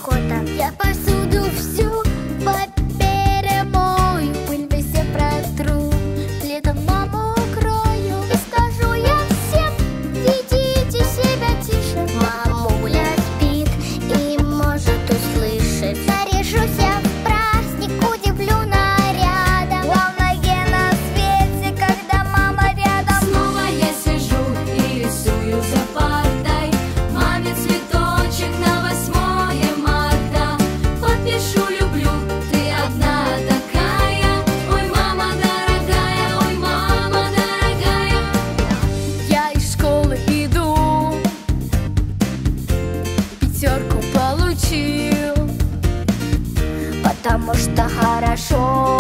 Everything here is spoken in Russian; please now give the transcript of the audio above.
охота. Я посуду всю перемою, пыль везде протру, пледом маму укрою и скажу я всем: ведите себя тише. Мамуля спит и может услышать. Наряжусь я в праздник, удивлю нарядом. Главное на свете, когда мама рядом. Снова я сижу и рисую за партой маме цветочек на 8 марта. Подпишу: люблю, ты одна такая. Ой, мама дорогая, ой, мама дорогая. Я из школы иду, 5 получил, Потому что хорошо